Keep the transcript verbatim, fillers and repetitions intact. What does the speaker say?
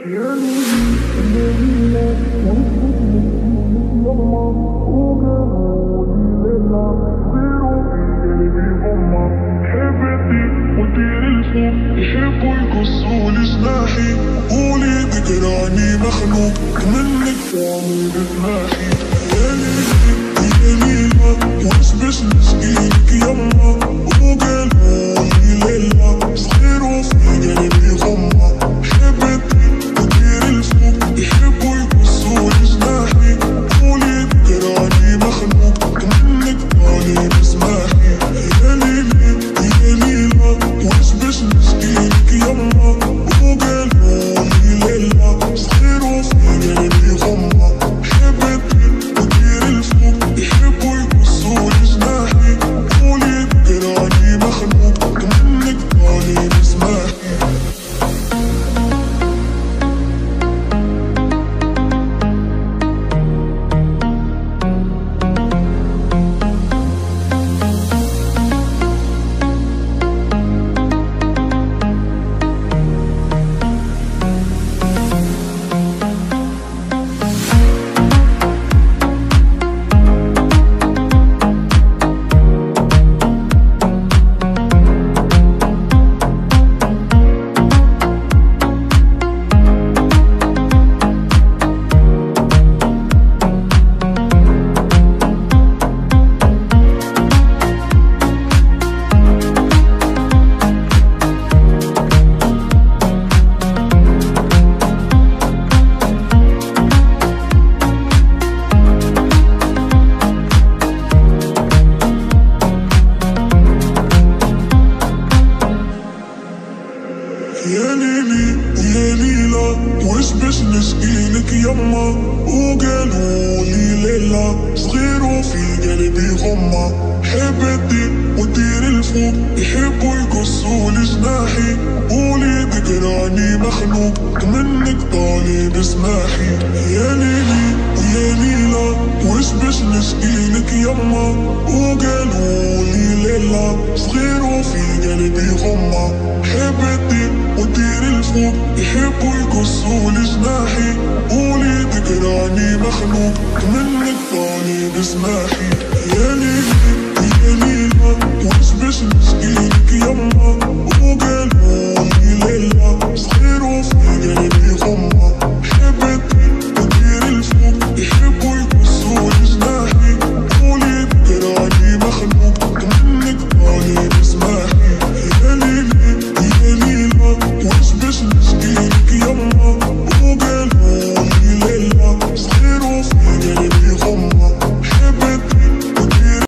يحبوا يقصوا جناحي، قولي ذكراني مخلوق منك تعمل بجناحي. يا ليلي يا ليلى واش باش نشكيلك يما، وقالولي ليلى صغير وفي قلبي غمة. حبيتي ودير الفوق يحبوا يقصوا جناحي، قولي ذكراني مخلوق منك تعمل بجناحي. يا ليلي يا ليلى واش باش نشكيلك يما، وقالولي ليلى صغير وفي قلبي غمة. حبيتي ودير الفوق يحبوا يقصوا جناحي، قولي ذكراني مخلوق منك طالب اسماحي. يا ليلي يا ليلى واش باش نشكيلك يما، وقالولي ليلى صغير وفي قلبي غمة. حبيتي ودير الفوق يحبوا يقصوا جناحي، قولي ذكراني مخلوق منك طالب اسماحي. يا ليلي يا ليلى واش باش نشكيلك يما، وقالولي ليلى صغير وفي قلبي غمة. حبيتي ودير الفوق يحبوا يقصوا جناحي، قولي ذكراني مخلوق منك طالب اسماحي. يا ليلي يا ليلى واش باش نشكيلك يما، وقالوا